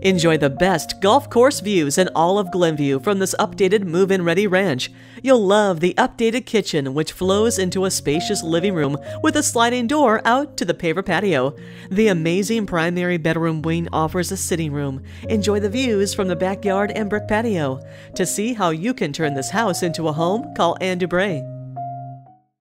Enjoy the best golf course views in all of Glenview from this updated move-in ready ranch. You'll love the updated kitchen, which flows into a spacious living room with a sliding door out to the paver patio. The amazing primary bedroom wing offers a sitting room. Enjoy the views from the backyard and brick patio. To see how you can turn this house into a home, call DuBray.